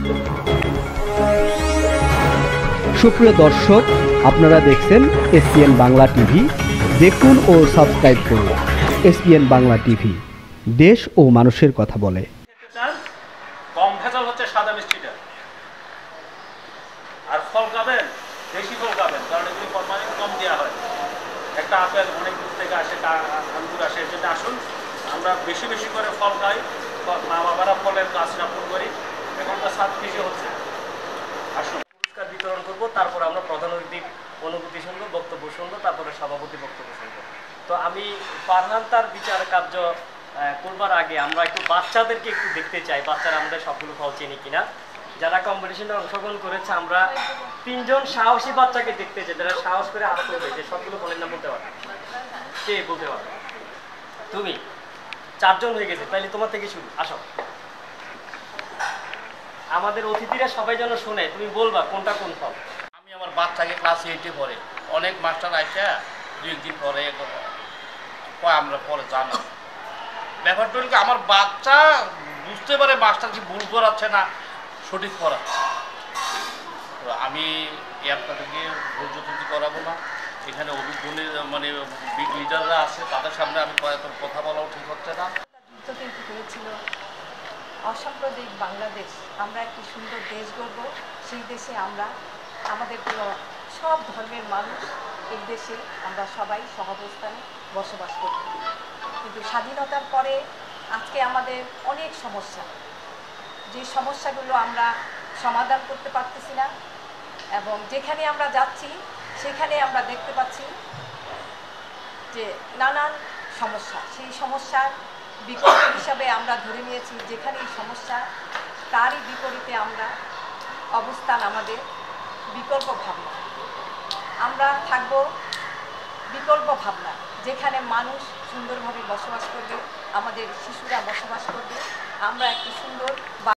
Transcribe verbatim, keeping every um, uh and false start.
সুপ্রিয় দর্শক, আপনারা দেখছেন এসপিএন বাংলা টিভি। দেখুন ও সাবস্ক্রাইব করুন এসপিএন বাংলা টিভি, দেশ ও মানুষের কথা বলে। কম ভেজাল হচ্ছে সাদা মিষ্টিটা, আর ফল খাবেন দেশি ফল খাবেন, কারণ এগুলি ফরমালিন কম দেওয়া হয়। একটা আপেল অনেক দূর থেকে আসে, আঙ্গুর আসে, এর জন্য আসুন আমরা বেশি বেশি করে ফল খাই, মা বাবারা ফলের গাছ রোপণ করি। এখনটা সাত কেজি হচ্ছে। আসুন পুরস্কার বিতরণ করব, তারপর আমরা প্রধান অতিথির অনুভূতি শুনবো, বক্তব্য শুনবো, তারপরে সভাপতি বক্তব্য শুনবো। তো আমি ফারহান তার বিচার কার্য করবার আগে আমরা একটু বাচ্চাদেরকে একটু দেখতে চাই, বাচ্চারা আমাদের সবগুলো ফল চেনে কিনা। যারা কম্পিটিশনে অংশগ্রহণ করেছে আমরা তিনজন সাহসী বাচ্চাকে দেখতে চাই, যারা সাহস করে হাত তুলবে যে সবগুলো ফলের নাম বলতে পারবে। কে বলতে পারবে? তুমি। চারজন হয়ে গেছে, তাইলে তোমার থেকে শুরু। আসো, আমাদের অতিথিরা সবাই যেন শোনে, তুমি বলবা কোনটা কোন ফল। আমি আমার বাচ্চাকে ক্লাস এইটে পড়ে, অনেক মাস্টার আসে দুই একদিন পরে আমরা পরে জানা ব্যাপারটা হল আমার বাচ্চা বুঝতে পারে মাস্টার কি ভুল করাচ্ছে না সঠিক করাচ্ছে। তো আমি এই আপনাদেরকে ভুল যুক্তি করাবো না। এখানে অভিজ্ঞ মানে বিগ লিডাররা আছে, তাদের সামনে আমি কথা বলাও ঠিক হচ্ছে না। যুদ্ধ কিন্তু হয়েছিল অসাম্প্রদায়িক বাংলাদেশ, আমরা একটি সুন্দর দেশ গড়ব। সেই দেশে আমরা আমাদের সব ধর্মের মানুষ এই দেশে আমরা সবাই সহাবস্থানে বসবাস করি। কিন্তু স্বাধীনতার পরে আজকে আমাদের অনেক সমস্যা, যে সমস্যাগুলো আমরা সমাধান করতে পারতেছি না, এবং যেখানে আমরা যাচ্ছি সেখানে আমরা দেখতে পাচ্ছি যে নানান সমস্যা। সেই সমস্যার বিকল্প হিসাবে আমরা ধরে নিয়েছি যেখানেই সমস্যা তারই বিপরীতে আমরা অবস্থান, আমাদের বিকল্প ভাবনা। আমরা থাকব বিকল্প ভাবনা, যেখানে মানুষ সুন্দরভাবে বসবাস করবে, আমাদের শিশুরা বসবাস করবে, আমরা একটি সুন্দর